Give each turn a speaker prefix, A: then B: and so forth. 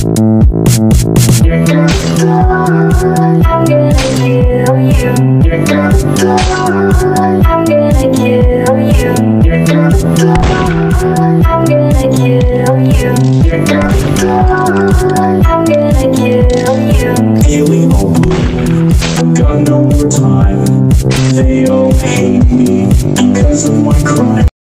A: You're so good, I'm gonna kill you. You're so good, I'm gonna kill you. You're so good, I'm gonna kill you. You're so good, I'm gonna kill you.
B: Feeling all blue, got no more time. They all hate me because of my crime.